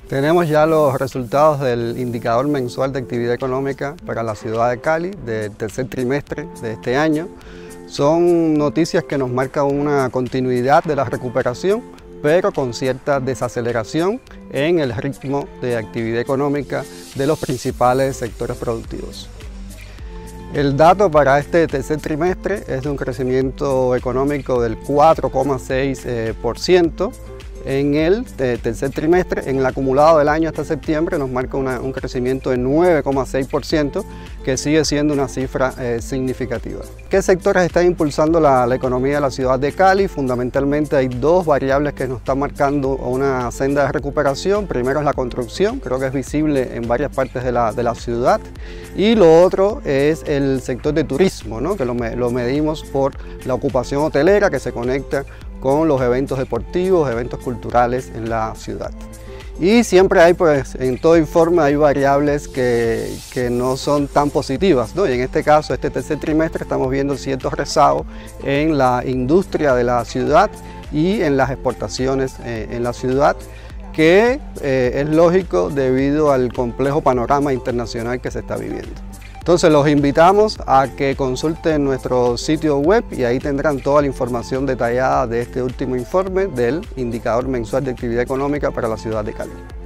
Tenemos ya los resultados del indicador mensual de actividad económica para la ciudad de Cali del tercer trimestre de este año. Son noticias que nos marcan una continuidad de la recuperación, pero con cierta desaceleración en el ritmo de actividad económica de los principales sectores productivos. El dato para este tercer trimestre es de un crecimiento económico del 4,6%. En el tercer trimestre, en el acumulado del año hasta septiembre, nos marca un crecimiento de 9,6%, que sigue siendo una cifra significativa. ¿Qué sectores están impulsando la economía de la ciudad de Cali? Fundamentalmente hay dos variables que nos están marcando una senda de recuperación. Primero es la construcción, creo que es visible en varias partes de la ciudad. Y lo otro es el sector de turismo, ¿no? Que lo medimos por la ocupación hotelera que se conecta con los eventos deportivos, eventos culturales en la ciudad. Y siempre hay, pues, en todo informe hay variables que no son tan positivas, ¿no? Y en este caso, este tercer trimestre, estamos viendo ciertos rezagos en la industria de la ciudad y en las exportaciones en la ciudad, que es lógico debido al complejo panorama internacional que se está viviendo. Entonces los invitamos a que consulten nuestro sitio web y ahí tendrán toda la información detallada de este último informe del indicador mensual de actividad económica para la ciudad de Cali.